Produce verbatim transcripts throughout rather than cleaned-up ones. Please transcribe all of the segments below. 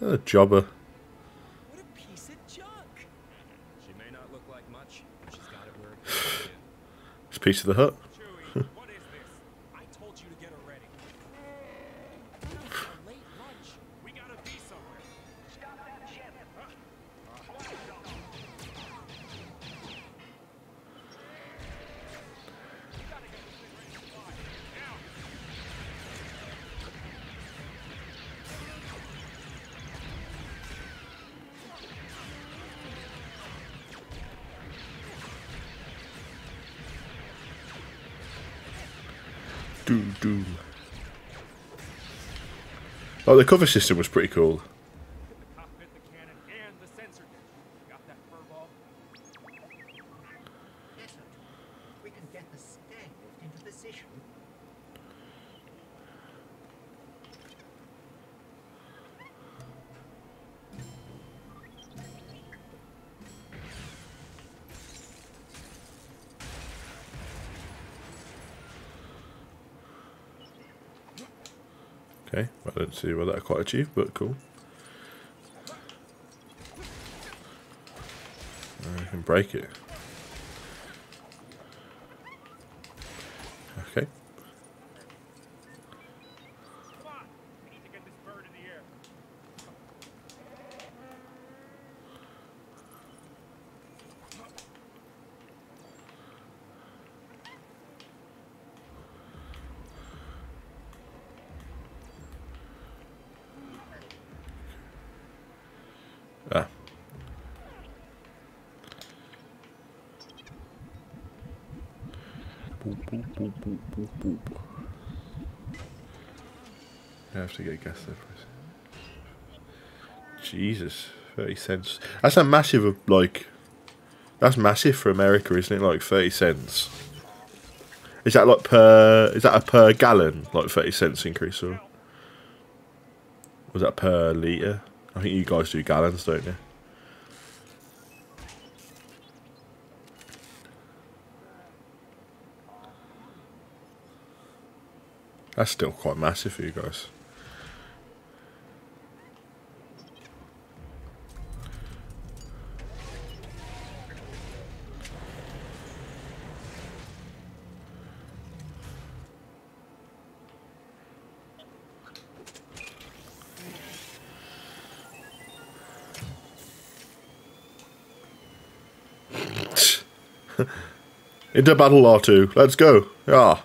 A jobber. What a piece of junk. She may not look like much, but she's got it where it goes. It's a piece of the hut. Chewie, what is this? I told you to get her ready. A late lunch. We gotta be somewhere. Stop that ship. Huh? Do do. Oh, the cover system was pretty cool. The cockpit, the cannon, and the sensor deck. Got that furball? Yes, sir. We can get the stag lift into position. Okay, I don't see what that quite achieved, but cool. I can break it. Okay. Come on. We need to get this bird in the air. Ah. Boop, boop, boop, boop, boop, boop. I have to get gas there first. Jesus, thirty cents. That's a massive, of like, that's massive for America, isn't it? Like thirty cents. Is that like per? Is that a per gallon? Like thirty cents increase, or was that per liter? I think you guys do gallons, don't you? That's still quite massive for you guys. Into battle, R two. Let's go. Ah.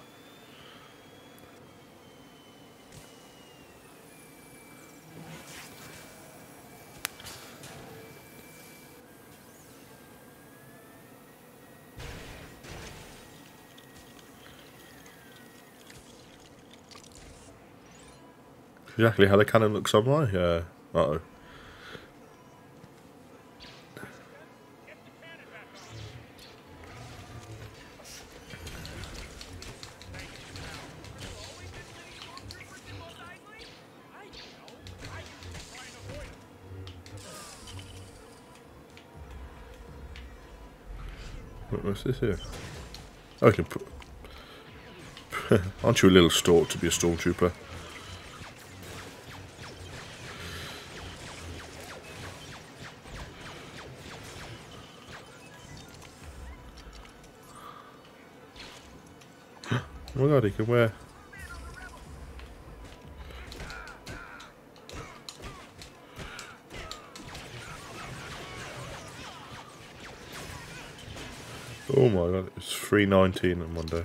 Exactly how the cannon looks on my uh uh oh. What- What's this here? Oh, I can put. Aren't you a little stork to be a stormtrooper? Oh my god, he can wear. Oh my god, it's three nineteen on Monday.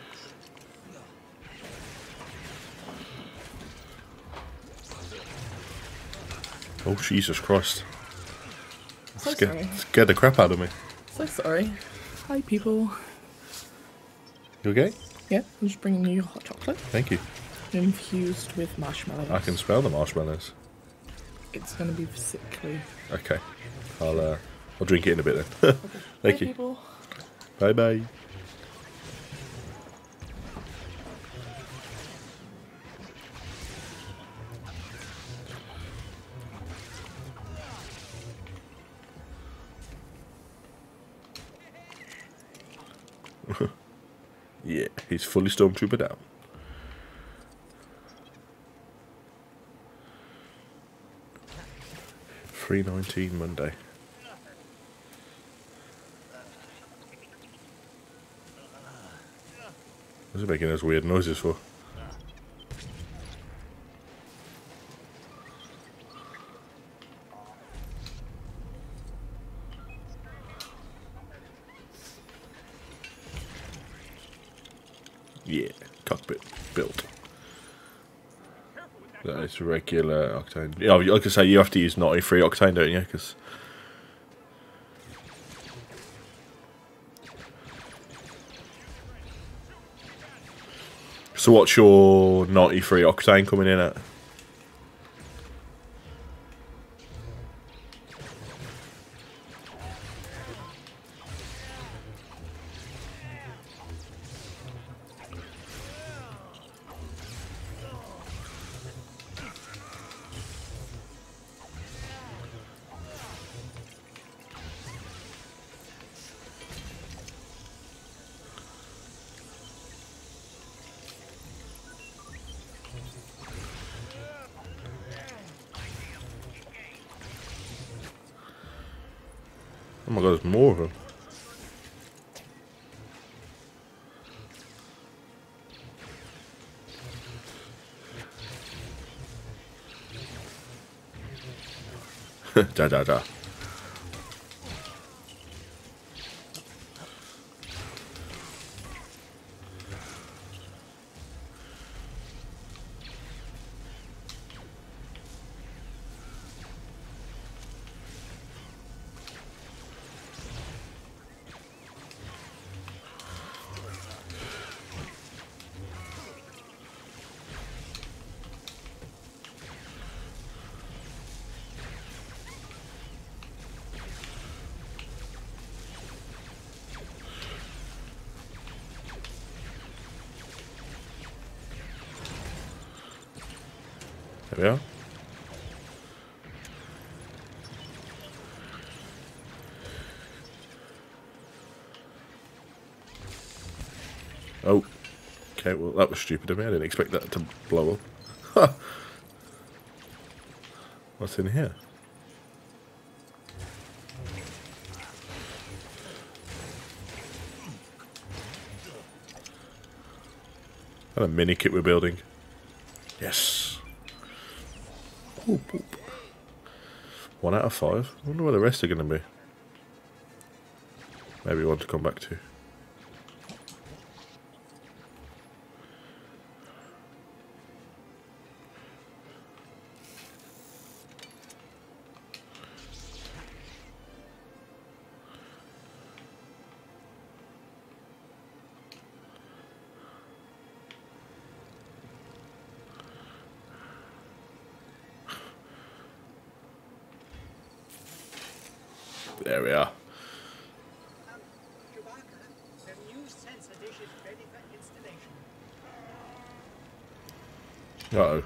Oh Jesus Christ! So Scared, sorry. scared the crap out of me. So sorry. Hi, people. You okay? Yeah, I'm just bringing you hot chocolate Thank you. infused with marshmallows. I can smell the marshmallows. It's gonna be sickly. Okay, I'll uh, I'll drink it in a bit then. Thank Bye, you. people. Bye bye. Yeah, he's fully stormtrooper down. three nineteen Monday. What's it making those weird noises for? Yeah, cockpit built. That is regular octane. Yeah, like I say, you have to use ninety-three octane, don't you? Because so, what's your ninety-three octane coming in at? Oh my god, there's more of them. Da da da. There we are. Oh. Okay, well that was stupid of me. I didn't expect that to blow up. What's in here? And a mini kit we're building. Yes. Boop, boop. One out of five. I wonder where the rest are going to be. Maybe one to come back to. There we are. Um, Chewbacca, the new sensor dish is ready for installation. Uh oh.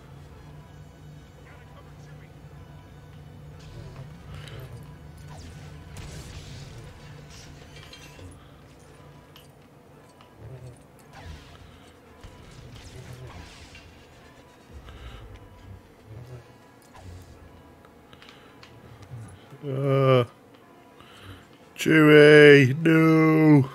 Uh, Chewie, no.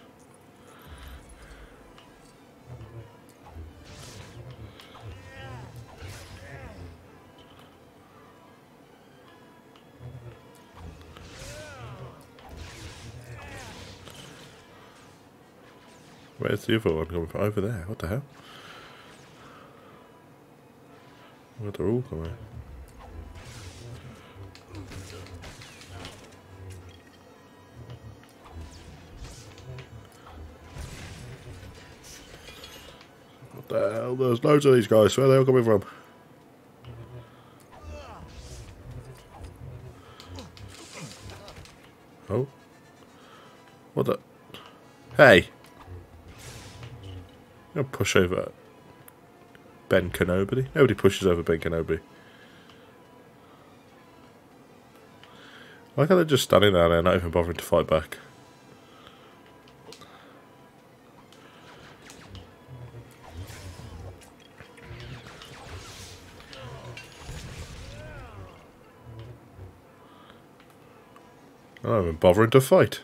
Where's the other one coming from? Over there. What the hell? Where they're all coming? What the hell? There's loads of these guys. Where are they all coming from? Oh. What the? Hey! I'm gonna push over Ben Kenobi. Nobody pushes over Ben Kenobi. Why can't they just standing down there, not even bothering to fight back? I'm not even bothering to fight.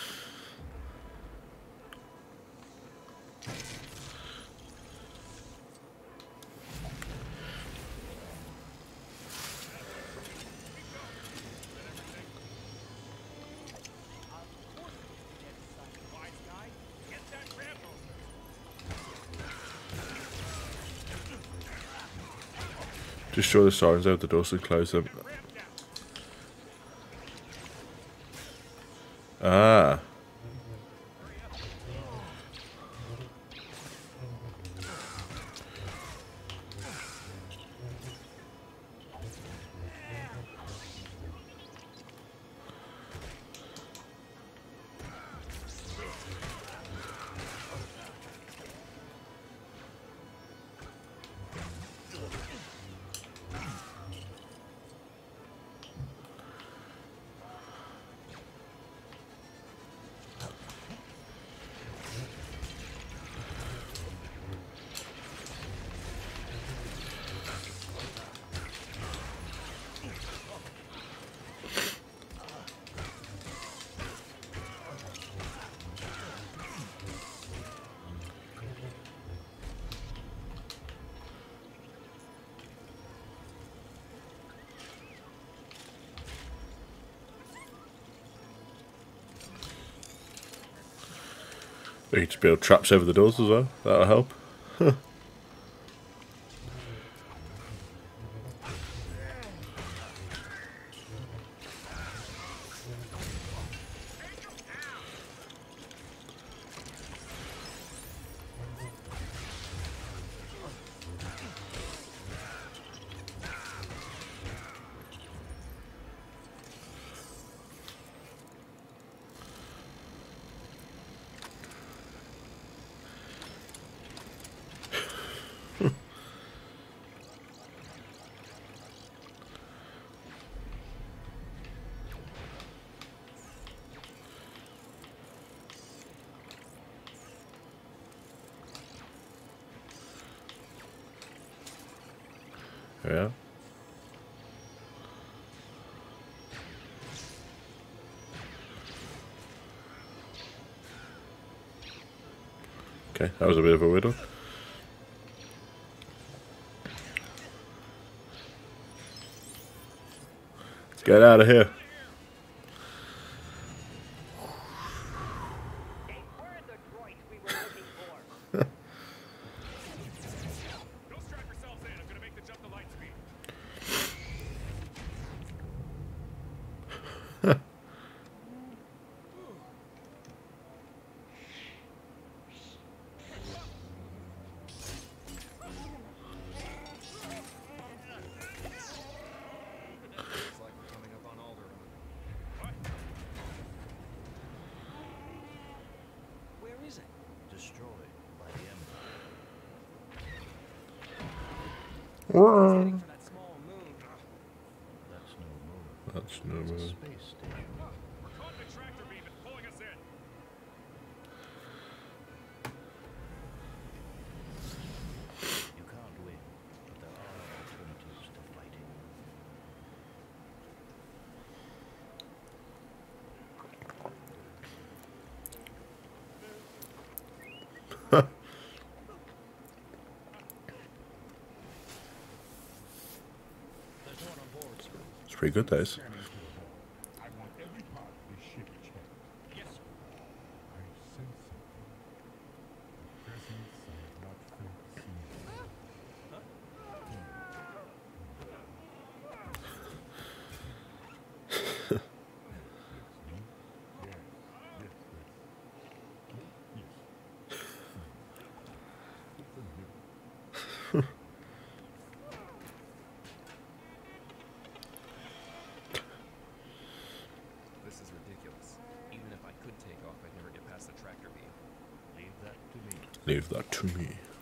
Destroy the sirens out the doors and close them. Ah. You can just build traps over the doors as well. That'll help. Huh. Yeah. Okay, that was a bit of a weird one. Let's get out of here. They were the droids we were looking for. Don't strap yourselves in. I'm gonna make the jump to light speed. Looks like we're coming up on Alderaan. What? Where is it? Destroyed by the embark. Heading for that small moon. That's no moon. That's no It's a moon. space station. We're caught in a tractor beam. It's pulling us in. You can't win, but there are alternatives to fighting. There's no one on board, sir. It's pretty good, those. I want every part of this ship checked. Yes, sir. I sense something. The presence I have not felt since. Yes, yes, yes. Yes. From here. This is ridiculous. Even if I could take off, I'd never get past the tractor beam. Leave that to me. Leave that to me.